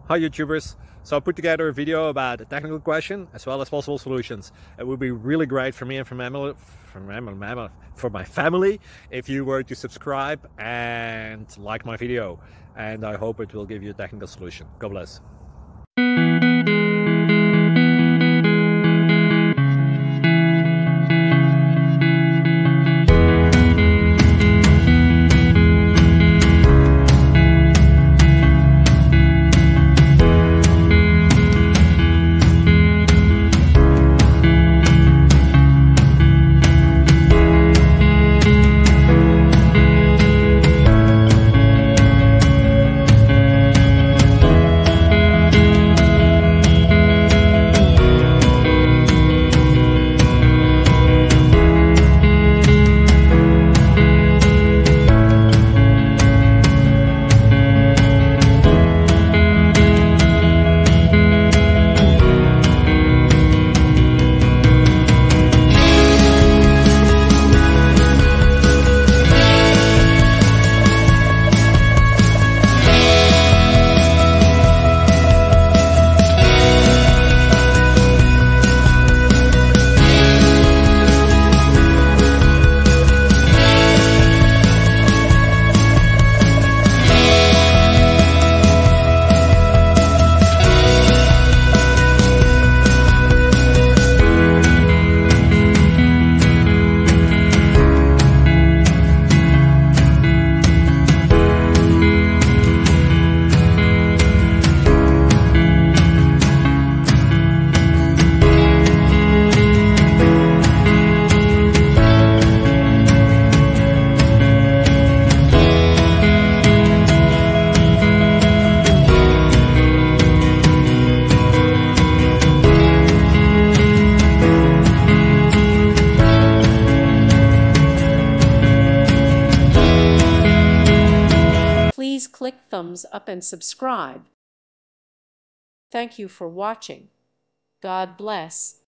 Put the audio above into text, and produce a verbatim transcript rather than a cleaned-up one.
Hi YouTubers. So I put together a video about a technical question as well as possible solutions. It would be really great for me and for my family, for my, for my family if you were to subscribe and like my video. And I hope it will give you a technical solution. God bless. Please click thumbs up and subscribe. Thank you for watching. God bless.